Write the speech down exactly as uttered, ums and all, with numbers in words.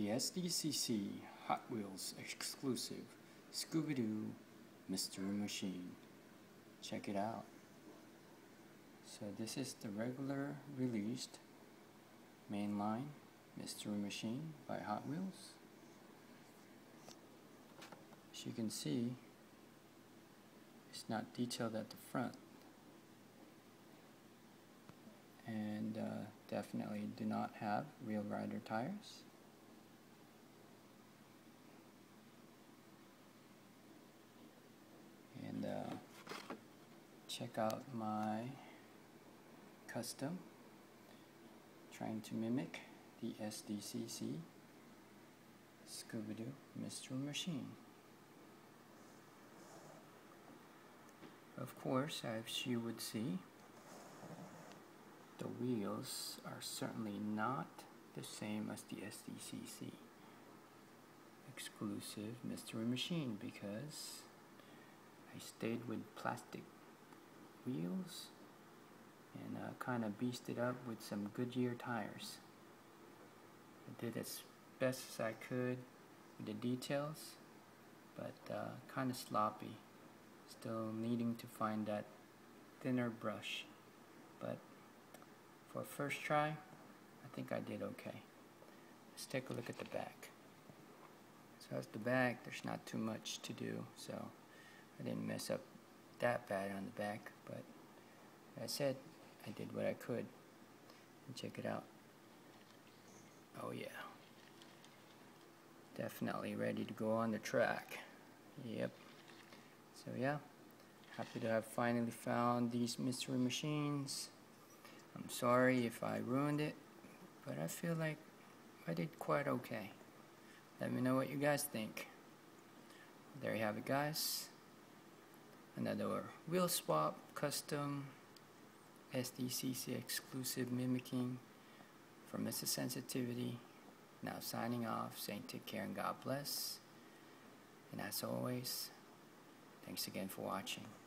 the S D C C Hot Wheels Exclusive Scooby Mystery Machine. Check it out. So this is the regular released mainline Mystery Machine by Hot Wheels. As you can see, it's not detailed at the front, and uh, definitely do not have real rider tires. And uh, check out my custom, trying to mimic the S D C C Scooby Mystery Machine. Of course, as you would see, the wheels are certainly not the same as the S D C C Exclusive Mystery Machine, because I stayed with plastic wheels and uh, kind of beasted up with some Goodyear tires. I did as best as I could with the details, but uh, kind of sloppy. Still needing to find that thinner brush, but for first try, I think I did okay. Let's take a look at the back. So that's the back. There's not too much to do, so I didn't mess up that bad on the back, but like I said, I did what I could. And check it out. Oh yeah, definitely ready to go on the track. Yep. So yeah, happy to have finally found these mystery machines. I'm sorry if I ruined it, but I feel like I did quite okay. Let me know what you guys think. There you have it, guys. Another wheel swap, custom, S D C C exclusive mimicking from mrSenCTVT. Now signing off, saying take care and God bless. And as always, thanks again for watching.